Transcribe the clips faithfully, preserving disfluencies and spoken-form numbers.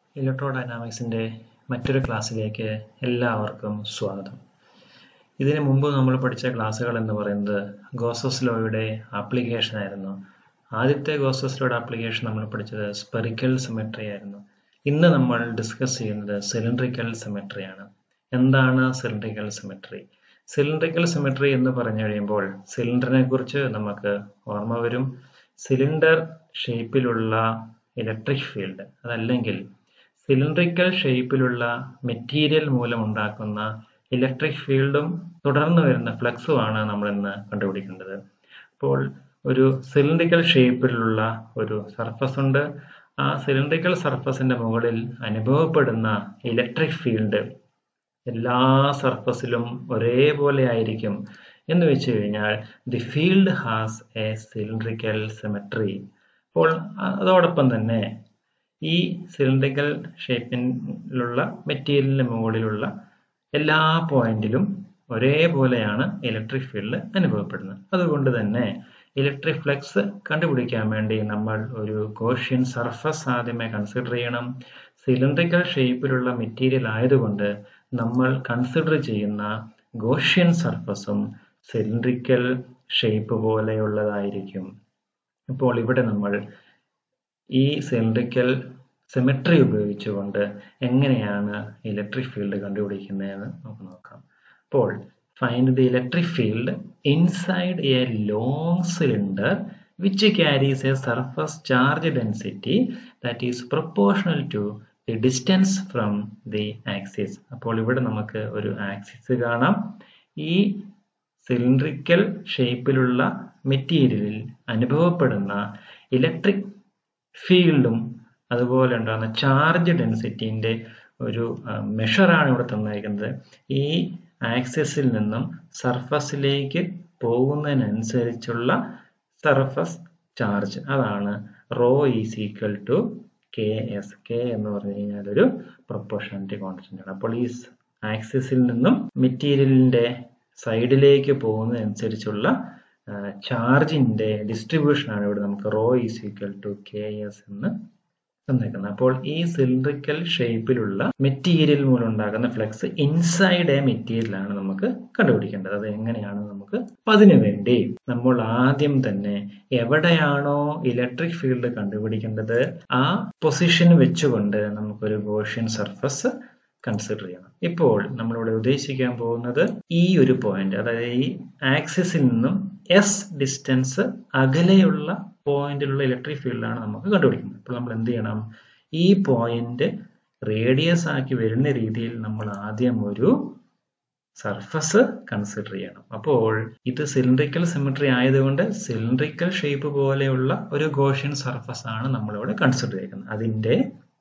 ഇലക്ട്രോഡൈനാമിക്സിൻ്റെ മറ്റൊരു ക്ലാസ്സിലേക്ക് എല്ലാവർക്കും സ്വാഗതം. ഇതിനു മുമ്പ് നമ്മൾ പഠിച്ച ക്ലാസ്സുകൾ എന്ന് പറയുന്നത് ഗോസസ് ലോയുടെ ആപ്ലിക്കേഷൻ ആയിരുന്നു. ആദ്യത്തെ ഗോസസ് ലോയുടെ ആപ്ലിക്കേഷൻ നമ്മൾ പഠിച്ചത് സ്പെറിക്കൽ സിമെട്രി ആയിരുന്നു. ഇന്ന് നമ്മൾ ഡിസ്കസ് ചെയ്യുന്നത് സിലിണ്ടറിക്കൽ സിമെട്രി ആണ്. എന്താണ് സിലിണ്ടറിക്കൽ സിമെട്രി? സിലിണ്ടറിക്കൽ സിമെട്രി എന്ന് പറഞ്ഞു കഴിയുമ്പോൾ സിലിണ്ടറിനെ കുറിച്ച് നമുക്ക് ഓർമ്മ വരും. സിലിണ്ടർ ഷേപ്പിലുള്ള ഇലക്ട്രിക് ഫീൽഡ്, അതല്ലെങ്കിൽ സിലിണ്ടറിക്കൽ ഷേപ്പിലുള്ള മെറ്റീരിയൽ മൂലം ഉണ്ടാക്കുന്ന ഇലക്ട്രിക് ഫീൽഡും തുടർന്ന് വരുന്ന ഫ്ലക്സുമാണ് നമ്മൾ ഇന്ന് കണ്ടുപിടിക്കേണ്ടത്. അപ്പോൾ ഒരു സിലിണ്ടറിക്കൽ ഷേപ്പിലുള്ള ഒരു സർഫസ് ഉണ്ട്. ആ സിലിണ്ടറിക്കൽ സർഫസിന്റെ മുകളിൽ അനുഭവപ്പെടുന്ന ഇലക്ട്രിക് ഫീൽഡ് എല്ലാ സർഫസിലും ഒരേപോലെ ആയിരിക്കും എന്ന് വെച്ച് കഴിഞ്ഞാൽ the field has a cylindrical symmetry. അപ്പോൾ അതോടൊപ്പം തന്നെ ഈ സിലിണ്ടറിക്കൽ ഷേപ്പിലുള്ള മെറ്റീരിയലിന് മുകളിലുള്ള എല്ലാ പോയിന്റിലും ഒരേപോലെയാണ് ഇലക്ട്രിക് ഫീൽഡ് അനുഭവപ്പെടുന്നത്. അതുകൊണ്ട് തന്നെ ഇലക്ട്രിക് ഫ്ലക്സ് കണ്ടുപിടിക്കാൻ വേണ്ടി നമ്മൾ ഒരു ഗോഷ്യൻ സർഫസ് ആദ്യമേ കൺസിഡർ ചെയ്യണം. സിലിണ്ടറിക്കൽ ഷേപ്പിലുള്ള മെറ്റീരിയൽ ആയതുകൊണ്ട് നമ്മൾ കൺസിഡർ ചെയ്യുന്ന ഗോഷ്യൻ സർഫസും സിലിണ്ടറിക്കൽ ഷേപ്പ് പോലെയുള്ളതായിരിക്കും. ഇപ്പോൾ ഇവിടെ നമ്മൾ ഈ സിലിണ്ടറിക്കൽ സിമെട്രി ഉപയോഗിച്ചുകൊണ്ട് എങ്ങനെയാണ് ഇലക്ട്രിക് ഫീൽഡ് കണ്ടുപിടിക്കുന്നതെന്ന് നമുക്ക് നോക്കാം. അപ്പോൾ find the electric field inside a long cylinder which carries a surface charge density that is proportional to the distance from the axis. അപ്പോൾ ഇവിടെ നമുക്ക് ഒരു ആക്സിസ് കാണാം. ഈ സിലിണ്ടറിക്കൽ ഷേപ്പിലുള്ള മെറ്റീരിയലിൽ അനുഭവപ്പെടുന്ന ഇലക്ട്രിക് ഫീൽഡും അതുപോലെ ഉണ്ടാകുന്ന ചാർജ് ഡെൻസിറ്റിന്റെ ഒരു മെഷറാണ് ഇവിടെ തന്നിരിക്കുന്നത്. ഈ ആക്സിസിൽ നിന്നും സർഫസിലേക്ക് പോകുന്നതിനനുസരിച്ചുള്ള സർഫസ് ചാർജ്, അതാണ് rho is equal to k s. K എന്ന് പറഞ്ഞു കഴിഞ്ഞാൽ ഒരു പ്രൊപ്പോർഷണാലിറ്റി കോൺസ്റ്റന്റ് ആണ്. അപ്പോൾ ഈ ആക്സിസിൽ നിന്നും മെറ്റീരിയലിന്റെ സൈഡിലേക്ക് പോകുന്നതനുസരിച്ചുള്ള ചാർജിന്റെ ഡിസ്ട്രിബ്യൂഷൻ ആണ് ഇവിടെ നമുക്ക് rho is equal to k s എന്ന് തന്നിരിക്കുന്നത്. അപ്പോൾ ഈ സിലിണ്ടറിക്കൽ ഷേപ്പിലുള്ള മെറ്റീരിയൽ മൂലം ഉണ്ടാകുന്ന ഫ്ലക്സ് ഇൻസൈഡ് എ മെറ്റീരിയൽ ആണ് നമുക്ക് കണ്ടുപിടിക്കേണ്ടത്. അത് എങ്ങനെയാണ് നമുക്ക്? അതിനു വേണ്ടി നമ്മൾ ആദ്യം തന്നെ എവിടെയാണോ ഇലക്ട്രിക് ഫീൽഡ് കണ്ടുപിടിക്കേണ്ടത് ആ പൊസിഷൻ വെച്ചുകൊണ്ട് നമുക്കൊരു ഗോഷ്യൻ സർഫസ് കൺസിഡർ ചെയ്യണം. ഇപ്പോൾ നമ്മളിവിടെ ഉദ്ദേശിക്കാൻ പോകുന്നത് ഈ ഒരു പോയിന്റ്, അതായത് ഈ ആക്സിസിൽ നിന്നും എസ് ഡിസ്റ്റൻസ് അകലെയുള്ള പോയിന്റിലുള്ള ഇലക്ട്രിക് ഫീൽഡാണ് നമുക്ക് കണ്ടുപിടിക്കുന്നത്. അപ്പോൾ നമ്മൾ എന്ത് ചെയ്യണം? ഈ പോയിന്റ് റേഡിയസ് ആക്കി വരുന്ന രീതിയിൽ നമ്മൾ ആദ്യം ഒരു സർഫസ് കൺസിഡർ ചെയ്യണം. അപ്പോൾ ഇത് സിലിണ്ടറിക്കൽ സിമെട്രി ആയതുകൊണ്ട് സിലിണ്ടറിക്കൽ ഷേപ്പ് പോലെയുള്ള ഒരു ഗോഷ്യൻ സർഫസ് ആണ് നമ്മളിവിടെ കൺസിഡർ ചെയ്യുന്നത്. അതിന്റെ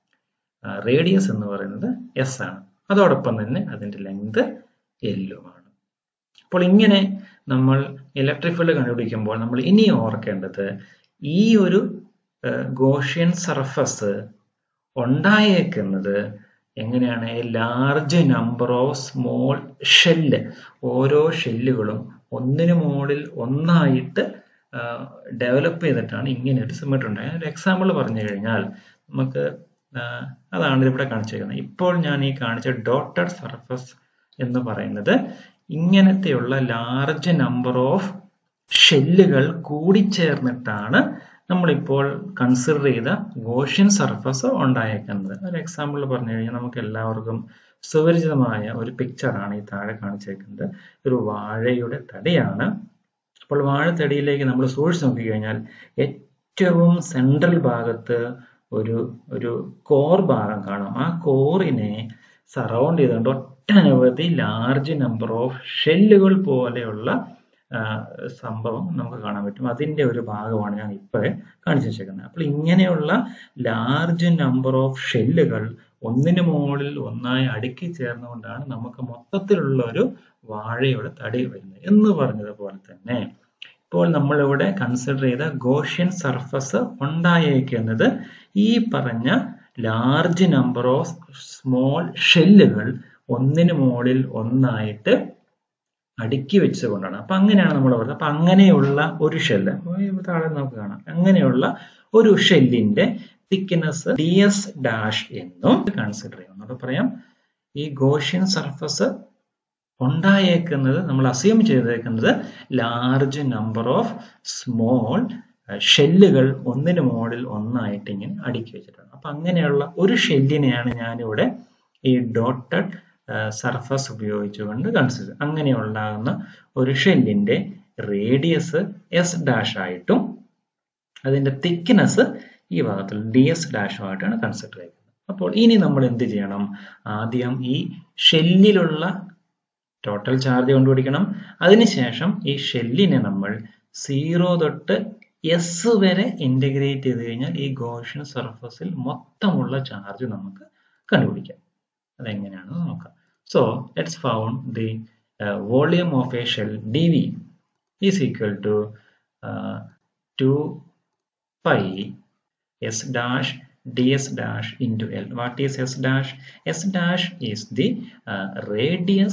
റേഡിയസ് എന്ന് പറയുന്നത് എസ് ആണ്. അതോടൊപ്പം തന്നെ അതിന്റെ ലെങ്ത് എല്ലുമാണ്. അപ്പോൾ ഇങ്ങനെ നമ്മൾ ഇലക്ട്രിക് ഫീൽഡ് കണ്ടുപിടിക്കുമ്പോൾ നമ്മൾ ഇനി ഓർക്കേണ്ടത് ഈ ഒരു ഗോഷ്യൻ സർഫസ് ഉണ്ടായേക്കുന്നത് എങ്ങനെയാണ്? A large number of small shell, ഓരോ ഷെല്ലുകളും ഒന്നിനു മുകളിൽ ഒന്നായിട്ട് ഡെവലപ്പ് ചെയ്തിട്ടാണ് ഇങ്ങനെ ഒരു സിമെട്രി ഉണ്ടായത്. ഒരു എക്സാമ്പിൾ പറഞ്ഞു കഴിഞ്ഞാൽ നമുക്ക് അതാണ് ഇവിടെ കാണിച്ചിരിക്കുന്നത്. ഇപ്പോൾ ഞാൻ ഈ കാണിച്ച ഡോട്ടഡ് സർഫസ് എന്ന് പറയുന്നത് ഇങ്ങനത്തെയുള്ള ലാർജ് നമ്പർ ഓഫ് ഷെല്ലുകൾ കൂടിച്ചേർന്നിട്ടാണ് നമ്മളിപ്പോൾ കൺസിഡർ ചെയ്ത ഗോഷ്യൻ സർഫസ് ഉണ്ടായേക്കുന്നത്. ഒരു എക്സാമ്പിൾ പറഞ്ഞു കഴിഞ്ഞാൽ നമുക്ക് എല്ലാവർക്കും സുപരിചിതമായ ഒരു പിക്ചറാണ് ഈ താഴെ കാണിച്ചേക്കുന്നത്. ഒരു വാഴയുടെ തടിയാണ്. അപ്പോൾ വാഴത്തടിയിലേക്ക് നമ്മൾ സൂക്ഷിച്ച് നോക്കിക്കഴിഞ്ഞാൽ ഏറ്റവും സെൻട്രൽ ഭാഗത്ത് ഒരു ഒരു കോർ ഭാഗം കാണാം. ആ കോറിനെ സറൗണ്ട് ചെയ്തുകൊണ്ട് ഒട്ടനവധി ലാർജ് നമ്പർ ഓഫ് ഷെല്ലുകൾ പോലെയുള്ള സംഭവം നമുക്ക് കാണാൻ പറ്റും. അതിന്റെ ഒരു ഭാഗമാണ് ഞാൻ ഇപ്പോഴേ കാണിച്ചു വെച്ചേക്കുന്നത്. അപ്പോൾ ഇങ്ങനെയുള്ള ലാർജ് നമ്പർ ഓഫ് ഷെല്ലുകൾ ഒന്നിനു മുകളിൽ ഒന്നായി അടുക്കി ചേർന്നുകൊണ്ടാണ് നമുക്ക് മൊത്തത്തിലുള്ള ഒരു വാഴയുടെ തടി വരുന്നത്. എന്ന് പറഞ്ഞതുപോലെ തന്നെ ഇപ്പോൾ നമ്മളിവിടെ കൺസിഡർ ചെയ്ത ഗോഷ്യൻ സർഫസ് ഉണ്ടായേക്കുന്നത് ഈ പറഞ്ഞ ലാർജ് നമ്പർ ഓഫ് സ്മോൾ ഷെല്ലുകൾ ഒന്നിനു മുകളിൽ ഒന്നായിട്ട് അടുക്കി വെച്ചുകൊണ്ടാണ്. അപ്പൊ അങ്ങനെയാണ് നമ്മൾ പറയുന്നത്. അപ്പൊ അങ്ങനെയുള്ള ഒരു ഷെല്ല് താഴെ നമുക്ക് കാണാം. അങ്ങനെയുള്ള ഒരു ഷെല്ലിന്റെ തിക്നെസ് ഡി എസ് ഡാഷ് എന്നും കൺസിഡർ ചെയ്യും. എന്നോട് പറയാം, ഈ ഗോഷ്യൻ സർഫസ് ഉണ്ടായേക്കുന്നത്, നമ്മൾ അസ്യൂം ചെയ്തേക്കുന്നത് ലാർജ് നമ്പർ ഓഫ് സ്മോൾ ഷെല്ലുകൾ ഒന്നിന് മുകളിൽ ഒന്നായിട്ട് ഇങ്ങനെ അടുക്കി വെച്ചിട്ടുണ്ട്. അപ്പൊ അങ്ങനെയുള്ള ഒരു ഷെല്ലിനെയാണ് ഞാനിവിടെ ഈ ഡോട്ടഡ് സർഫസ് ഉപയോഗിച്ചുകൊണ്ട് കൺസിഡർ. അങ്ങനെ ഉണ്ടാകുന്ന ഒരു ഷെല്ലിന്റെ റേഡിയസ് എസ് ഡാഷ് ആയിട്ടും അതിന്റെ തിക്നെസ് ഈ ഭാഗത്തിൽ ഡി എസ് ഡാഷുമായിട്ടാണ് കൺസിഡർ ചെയ്യുന്നത്. അപ്പോൾ ഇനി നമ്മൾ എന്ത് ചെയ്യണം? ആദ്യം ഈ ഷെല്ലിലുള്ള ടോട്ടൽ ചാർജ് കണ്ടുപിടിക്കണം. അതിനുശേഷം ഈ ഷെല്ലിനെ നമ്മൾ സീറോ തൊട്ട് എസ് വരെ ഇന്റഗ്രേറ്റ് ചെയ്ത് കഴിഞ്ഞാൽ ഈ ഗോഷ്യൻ സർഫസിൽ മൊത്തമുള്ള ചാർജ് നമുക്ക് കണ്ടുപിടിക്കാം. അതെങ്ങനെയാണെന്ന് നോക്കാം. So let's found the volume of a shell d v is equal to two pi s dash ds dash into L. What is S dash? S dash is the uh, radius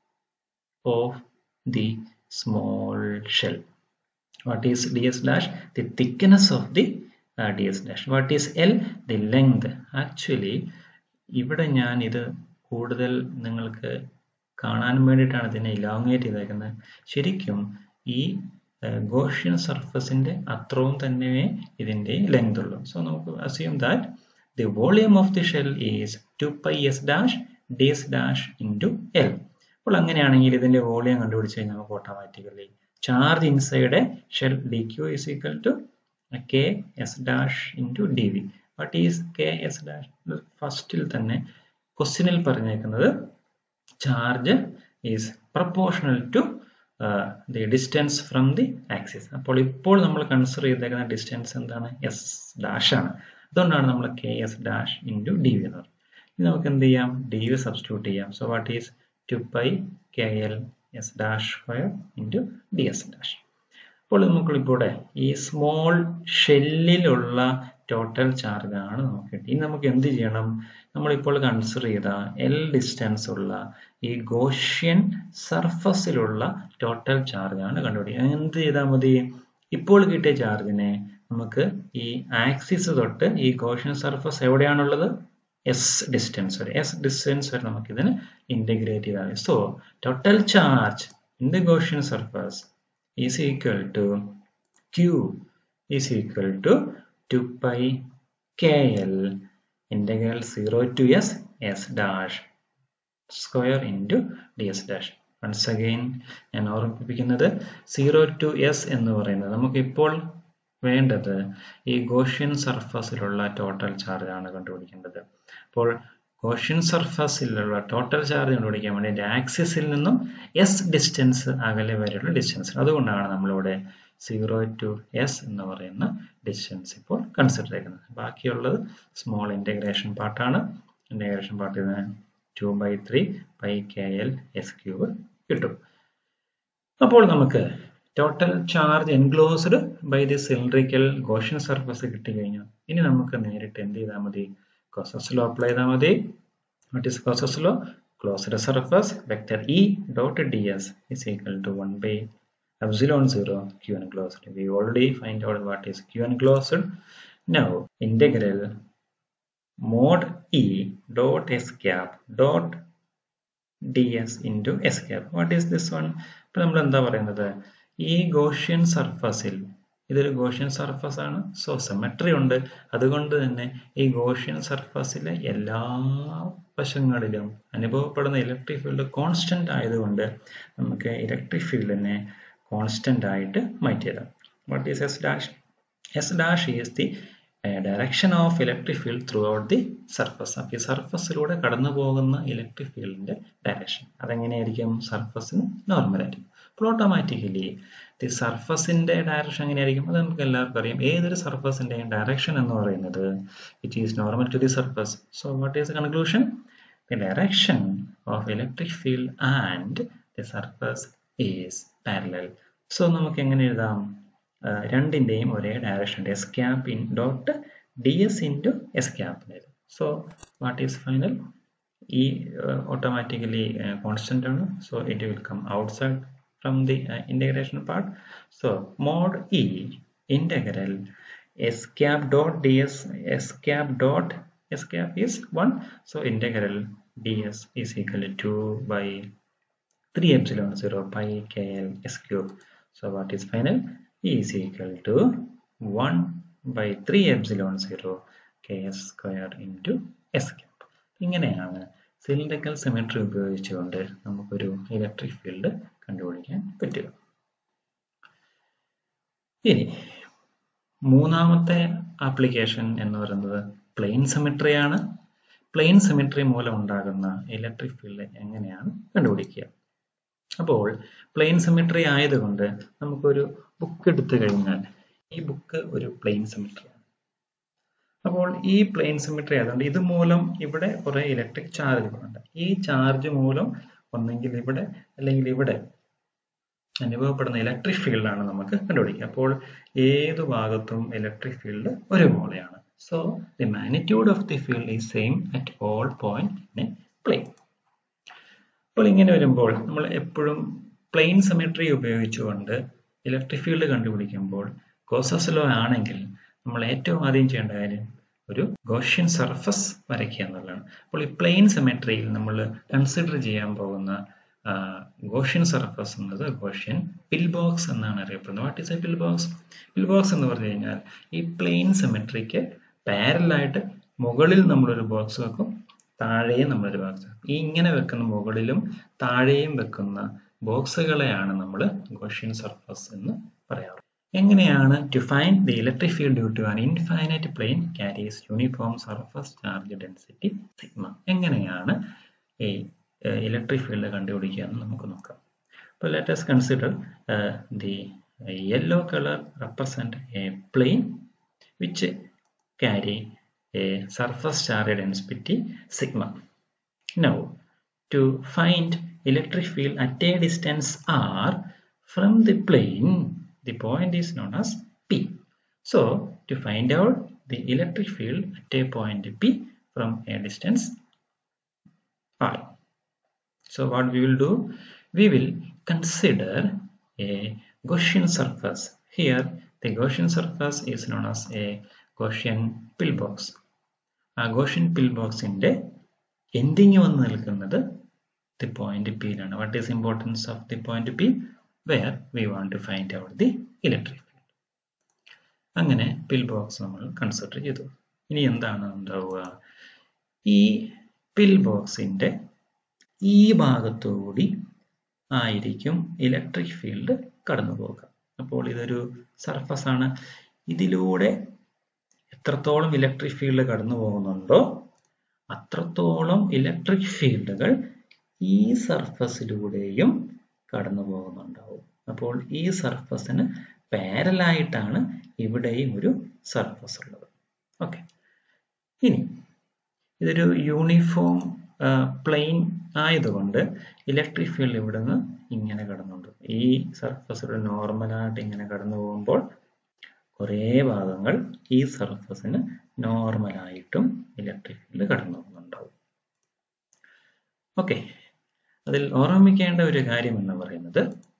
of the small shell. What is ds dash? The thickness of the uh, ds dash. What is L? The length. Actually, ഇവിടെ ഞാൻ ഇത് കൂടുതൽ നിങ്ങൾക്ക് കാണാൻ വേണ്ടിയിട്ടാണ് ഇതിനെ elongate ചെയ്തേക്കുന്നത്. ശരിക്കും ഈ ഗോഷ്യൻ സർഫസിന്റെ അത്രയും തന്നെ ഇതിന്റെ ലെങ്ത് ഉള്ളൂ. സോ നമുക്ക് assume that the volume of the shell is two pi s dash ds dash into l. അപ്പോൾ അങ്ങനെയാണെങ്കിൽ ഇതിന്റെ വോളിയം കണ്ടുപിടിച്ച് കഴിഞ്ഞാൽ നമുക്ക് automatically charge inside shell d q is equal to k s dash into d v. What is k s dash? ഫസ്റ്റിൽ തന്നെ ക്വസ്റ്റ്യനിൽ പറഞ്ഞേക്കുന്നത് charge is proportional to the distance from the axis. അപ്പോൾ ഇപ്പോൾ നമ്മൾ കൺസിഡർ ചെയ്തേക്കുന്ന ഡിസ്റ്റൻസ് എന്താണ്? S dash ആണ്. അതുകൊണ്ടാണ് നമ്മൾ k s dash into d v എന്ന് പറയുന്നത്. ഇനി നമുക്ക് എന്ത് ചെയ്യാം? ഡി വി സബ്സ്റ്റിറ്റ്യൂട്ട് ചെയ്യാം. So what is two pi k l s dash square into d s dash. അപ്പോൾ നമുക്കിവിടെ ഈ സ്മോൾ ഷെല്ലിലുള്ള ടോട്ടൽ ചാർജ് ആണ് നമുക്ക് കിട്ടി. ഇനി നമുക്ക് എന്ത് ചെയ്യണം? നമ്മളിപ്പോൾ കൺസിഡർ ചെയ്ത എൽ ഡിസ്റ്റൻസ് ഉള്ള ഈ ഗോഷ്യൻ സർഫസിലുള്ള ടോട്ടൽ ചാർജ് ആണ് കണ്ടുപിടിക്കുക. എന്ത് ചെയ്താൽ മതി? ഇപ്പോൾ കിട്ടിയ ചാർജിനെ നമുക്ക് ഈ ആക്സിസ് തൊട്ട് ഈ ഗോഷ്യൻ സർഫസ് എവിടെയാണുള്ളത്? എസ് ഡിസ്റ്റൻസ് വരെ. എസ് ഡിസ്റ്റൻസ് വരെ നമുക്ക് ഇതിന് ഇന്റഗ്രേറ്റ് ചെയ്താൽ മതി. So total charge in the Gaussian surface is equal to q is equal to two pi k l integral zero to s s dash square into ds dash. Once again ഞാൻ ഓർമ്മിപ്പിക്കുന്നത് zero to S എന്ന് പറയുന്നത് നമുക്ക് ഇപ്പോൾ വേണ്ടത് ഈ Gaussian സർഫസിലുള്ള total charge ആണ് കണ്ടുപിടിക്കേണ്ടത്. അപ്പോൾ ഗോഷ്യൻ സർഫസിലുള്ള ടോട്ടൽ ചാർജ് കണ്ടുപിടിക്കാൻ വേണ്ടി ആക്സിസിൽ നിന്നും എസ് ഡിസ്റ്റൻസ് അകലെ വരെയുള്ള ഡിസ്റ്റൻസ്. അതുകൊണ്ടാണ് നമ്മളിവിടെ സീറോ ടു എസ് എന്ന് പറയുന്ന ഡിസ്റ്റൻസ് ഇപ്പോൾ കൺസിഡർ ചെയ്യുന്നത്. ബാക്കിയുള്ളത് സ്മോൾ ഇന്റഗ്രേഷൻ പാർട്ടാണ്. ഇന്റഗ്രേഷൻ പാർട്ടിൽ നിന്ന് two by three pi k l s cube കിട്ടും. അപ്പോൾ നമുക്ക് total charge enclosed by the cylindrical Gaussian surface കിട്ടിക്കഴിഞ്ഞു. ഇനി നമുക്ക് നേരിട്ട് എന്ത് ചെയ്താൽ മതി? Gauss's law അപ്ലൈ ചെയ്താൽ മതി. What is Gauss's law? Closed surface vector E dot ds is equal to one by epsilon zero q enclosed. We already find out what is q enclosed. Now integral mod E dot s cap dot ds into s cap. What is this one? ഇപ്പോൾ നമ്മൾ എന്താ പറയുന്നത്? ഈ Gaussian സർഫസിൽ ഇതൊരു Gaussian surface ആണ്. So symmetry ഉണ്ട്. അതുകൊണ്ട് തന്നെ ഈ ഗോഷ്യൻ സർഫസിലെ എല്ലാ വശങ്ങളിലും അനുഭവപ്പെടുന്ന ഇലക്ട്രിക് ഫീൽഡ് കോൺസ്റ്റന്റ് ആയതുകൊണ്ട് നമുക്ക് ഇലക്ട്രിക് ഫീൽഡിനെ കോൺസ്റ്റന്റ് ആയിട്ട് മാറ്റി എഴുതാം. What is s dash? S dash is the direction of electric field throughout the surface. അപ്പോൾ ഈ സർഫസിലൂടെ കടന്നു പോകുന്ന ഇലക്ട്രിക് ഫീൽഡിന്റെ ഡയറക്ഷൻ അതെങ്ങനെയായിരിക്കും? സർഫസിന് നോർമൽ ആയിരിക്കും. അപ്പോൾ ഓട്ടോമാറ്റിക്കലി ദി സർഫസിന്റെ ഡയറക്ഷൻ എങ്ങനെയായിരിക്കും? അത് നമുക്ക് എല്ലാവർക്കും അറിയാം. ഏതൊരു സർഫസിന്റെയും ഡയറക്ഷൻ എന്ന് പറയുന്നത് it is normal to the surface. So what is the conclusion? The direction of electric field and the surface is parallel. So നമുക്ക് എങ്ങനെ എഴുതാം? രണ്ടിന്റെയും ഒരേ direction s cap in dot d s into s cap. So what is final? ഈ automatically constant ആണ്. So it will come outside from the uh, integration part. So mod E integral s cap dot ds, s cap dot s cap is one, so integral ds is equal to two by three epsilon zero pi kl s cube. So what is final? E is equal to one by three epsilon zero ks square into s cap. ഇങ്ങനെയാണ് cylindrical symmetry ഉപയോഗിച്ചുകൊണ്ട് നമുക്കൊരു electric field കണ്ടുപിടിക്കാൻ പറ്റുക. ഇനി മൂന്നാമത്തെ application എന്ന് പറയുന്നത് plane symmetry ആണ്. പ്ലെയിൻ സിമെട്രി മൂലം ഉണ്ടാകുന്ന ഇലക്ട്രിക് ഫീൽഡ് എങ്ങനെയാണ് കണ്ടുപിടിക്കുക? അപ്പോൾ പ്ലെയിൻ സിമെട്രി ആയതുകൊണ്ട് നമുക്കൊരു ബുക്ക് എടുത്തു കഴിഞ്ഞാൽ ഈ ബുക്ക് ഒരു പ്ലെയിൻ സിമെട്രി ആണ്. അപ്പോൾ ഈ പ്ലെയിൻ സിമെട്രി ആയതുകൊണ്ട് ഇത് മൂലം ഇവിടെ കുറെ ഇലക്ട്രിക് ചാർജുകളുണ്ട്. ഈ ചാർജ് മൂലം ഒന്നെങ്കിൽ ഇവിടെ അല്ലെങ്കിൽ ഇവിടെ അനുഭവപ്പെടുന്ന ഇലക്ട്രിക് ഫീൽഡാണ് നമുക്ക് കണ്ടുപിടിക്കുക. അപ്പോൾ ഏത് ഭാഗത്തും ഇലക്ട്രിക് ഫീൽഡ് ഒരുപോലെയാണ്. So the magnitude of the field is same at all point in a plane. അപ്പോൾ ഇങ്ങനെ വരുമ്പോൾ നമ്മൾ എപ്പോഴും പ്ലെയിൻ സിമെട്രി ഉപയോഗിച്ചുകൊണ്ട് ഇലക്ട്രിക് ഫീൽഡ് കണ്ടുപിടിക്കുമ്പോൾ ഗോസസ് ലോ ആണെങ്കിൽ നമ്മൾ ഏറ്റവും ആദ്യം ചെയ്യേണ്ട കാര്യം ഒരു ഗോഷ്യൻ സർഫസ് വരയ്ക്കുക എന്നുള്ളതാണ്. അപ്പോൾ ഈ പ്ലെയിൻ സിമെട്രിയിൽ നമ്മൾ കൺസിഡർ ചെയ്യാൻ പോകുന്ന ഗോഷ്യൻ സർഫസ് എന്നത് ഗോഷ്യൻ പിൽ ബോക്സ് എന്നാണ് അറിയപ്പെടുന്നത്. What is a pill box? Pill box എന്ന് പറഞ്ഞു കഴിഞ്ഞാൽ ഈ പ്ലെയിൻ സിമെട്രിക്ക് പാരലായിട്ട് മുകളിൽ നമ്മളൊരു ബോക്സ് വെക്കും, താഴെയും നമ്മളൊരു ബോക്സ് വെക്കും. ഈ ഇങ്ങനെ വെക്കുന്ന മുകളിലും താഴെയും വെക്കുന്ന ബോക്സുകളെയാണ് നമ്മൾ ഗോഷ്യൻ സർഫസ് എന്ന് പറയാറ്. എങ്ങനെയാണ്? To find the electric field due to an infinite plane carries uniform surface charge density sigma. എങ്ങനെയാണ് ഈ ഇലക്ട്രിക് ഫീൽഡ് കണ്ടുപിടിക്കുക എന്ന് നമുക്ക് നോക്കാം. അപ്പോൾ let us consider uh, the yellow color represent a plane which carry a surface charge density sigma. Now to find electric field at a distance r from the plane, the point is known as P. So to find out the electric field at a point P from a distance r, so what we will do? We will consider a Gaussian surface. Here the Gaussian surface is known as a Gaussian pillbox. A Gaussian pillbox inde ending vannu nilkunnathu the point P ilana. What is importance of the point P? Where we want to find out the electric field. അങ്ങനെ pill box നമ്മൾ consider ചെയ്തു. ഇനി എന്താണ് ഉണ്ടാവുക? ഈ pill box ന്റെ ഈ ഭാഗത്തുകൂടി ആയിരിക്കും ഇലക്ട്രിക് ഫീൽഡ് കടന്നു പോകുക. അപ്പോൾ ഇതൊരു സർഫസ് ആണ്. ഇതിലൂടെ എത്രത്തോളം ഇലക്ട്രിക് ഫീൽഡ് കടന്നു പോകുന്നുണ്ടോ അത്രത്തോളം ഇലക്ട്രിക് ഫീൽഡുകൾ ഈ സർഫസിലൂടെയും കടന്നു പോകുന്നുണ്ടാവും. അപ്പോൾ ഈ സർഫസിന് പാരലായിട്ടാണ് ഇവിടെയും ഒരു സർഫസ് ഉള്ളത്. ഓക്കെ, ഇനി ഇതൊരു യൂണിഫോം പ്ലെയിൻ ആയതുകൊണ്ട് ഇലക്ട്രിക് ഫീൽഡ് ഇവിടെ നിന്ന് ഇങ്ങനെ കടന്നുണ്ട്. ഈ സർഫസിലൂടെ നോർമലായിട്ട് ഇങ്ങനെ കടന്നു പോകുമ്പോൾ കുറേ ഭാഗങ്ങൾ ഈ സർഫസിന് നോർമലായിട്ടും ഇലക്ട്രിക് ഫീൽഡ് കടന്നു പോകുന്നുണ്ടാവും. ഓക്കെ, അതിൽ ഓർമ്മിക്കേണ്ട ഒരു കാര്യം എന്ന് പറയുന്നത്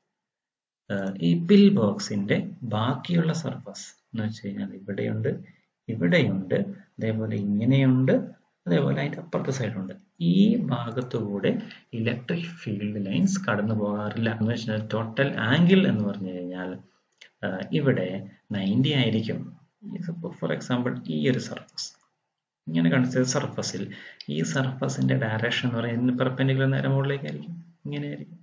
ഈ പിൽ ബോക്സിന്റെ ബാക്കിയുള്ള സർഫസ് എന്ന് വെച്ച് കഴിഞ്ഞാൽ ഇവിടെയുണ്ട്, ഇവിടെയുണ്ട്, അതേപോലെ ഇങ്ങനെയുണ്ട്, അതേപോലെ അതിന്റെ അപ്പുറത്തെ സൈഡുണ്ട്. ഈ ഭാഗത്തുകൂടെ ഇലക്ട്രിക് ഫീൽഡ് ലൈൻസ് കടന്നു പോകാറില്ല. എന്ന് വെച്ചാൽ ടോട്ടൽ ആംഗിൾ എന്ന് പറഞ്ഞു കഴിഞ്ഞാൽ ഇവിടെ നയൻറ്റി ആയിരിക്കും. ഫോർ എക്സാമ്പിൾ ഈ ഒരു സർഫസ് ഇങ്ങനെ കാണിച്ച സർഫസിൽ ഈ സർഫസിന്റെ ഡയറക്ഷൻ എന്ന് പറയുന്നത് പെർപെൻഡിക്കുലർ നേരെ മുകളിലേക്കായിരിക്കും, ഇങ്ങനെയായിരിക്കും.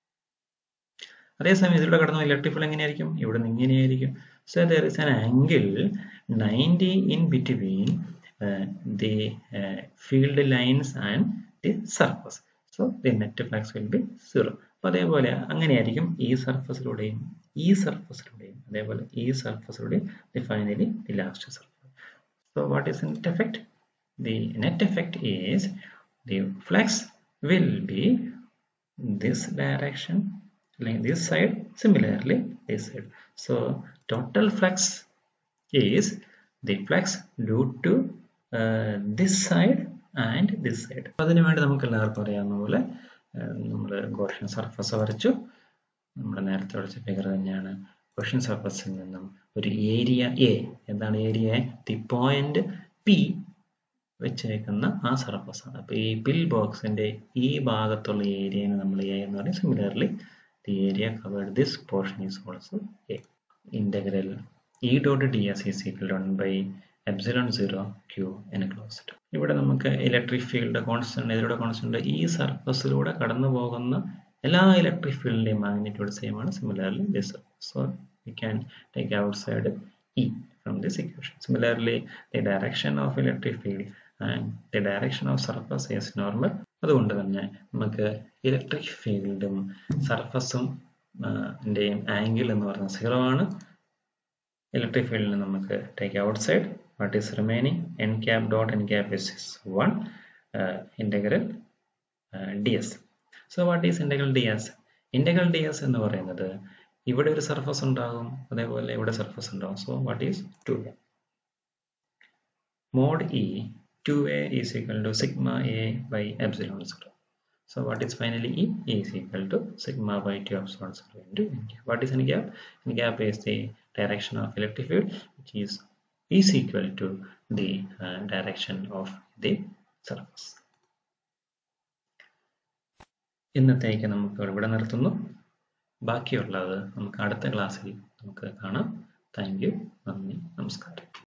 അതേസമയം ഇതിലൂടെ കടന്ന ഇലക്ട്രിക് ഫീൽഡ് എങ്ങനെയായിരിക്കും? ഇവിടെ നിന്ന് ഇങ്ങനെയായിരിക്കും. So there is an angle ninety in between the uh, field lines and the surface, so the net flux will be zero. അപ്പോൾ അതേപോലെ അങ്ങനെയായിരിക്കും ഈ സർഫസിലൂടെയും ഈ സർഫസിലൂടെയും അതേപോലെ ഈ സർഫസിലൂടെയും finally the last surface. So what is the net effect? The net effect is the flux will be this direction, like this side, similarly this side. So total flux is the flux due to Uh, this side and this side. അതിനു വേണ്ടി നമുക്ക് എല്ലാവർക്കും അറിയാവുന്ന പോലെ നമ്മൾ Gaussian surface വരച്ചു. നമ്മൾ നേരത്തെ വരച്ച ഫിഗർ തന്നെയാണ് ക്വസ്റ്റ്യൻ സർഫസിൽ നിന്നും ഒരു ഏരിയ എ, എന്താണ് ഏരിയ? ദി പോയിന്റ് പി വെച്ചേക്കുന്ന ആ സർഫസ് ആണ്. അപ്പൊ ഈ പിൽ ബോക്സിന്റെ ഈ ഭാഗത്തുള്ള ഏരിയനെ നമ്മൾ എ എന്ന് പറയും. Similarly the area covered this portion is also A. Integral E dot d s is equal to one by epsilon zero q enclosed. ഇവിടെ നമുക്ക് ഇലക്ട്രിക് ഫീൽഡ് കോൺസ്റ്റന്റ്, ഇതിലൂടെ കോൺസ്റ്റന്റ്, ഈ സർഫസിലൂടെ കടന്നു പോകുന്ന എല്ലാ ഇലക്ട്രിക് ഫീൽഡിന്റെയും മാഗ്നിറ്റ്യൂഡ് സെയിം ആണ്. Similarly this surface, so we can take outside E from this equation. Similarly, the direction of electric field and the direction of surface is normal. അതുകൊണ്ട് തന്നെ നമുക്ക് ഇലക്ട്രിക് ഫീൽഡും സർഫസും ന്റെയും ആംഗിൾ എന്ന് പറയുന്നത് സീറോ ആണ്. ഇലക്ട്രിക് ഫീൽഡിന് നമുക്ക് take outside. What is remaining? N cap dot n cap is one integral d s. So what is integral d s? Integral d s എന്ന് പറയുന്നത് ഇവിടെ ഒരു സർഫസ് ഉണ്ടാകും, അതേപോലെ ഇവിടെ സർഫസ് ഉണ്ടാകും. So what is two A? Mod E two A is equal to sigma A by epsilon zero. So what is finally E? E is equal to sigma by two epsilon zero into n gap. What is n gap? N gap is the direction of electric field, which is is equal to the uh, direction of the surface. ഇന്നത്തേക്ക് നമുക്ക് ഇവിടെ നിർത്തുന്നു. ബാക്കിയുള്ളത് നമുക്ക് അടുത്ത ക്ലാസ്സിൽ നമുക്ക് കാണാം. Thank you. നന്ദി. നമസ്കാരം.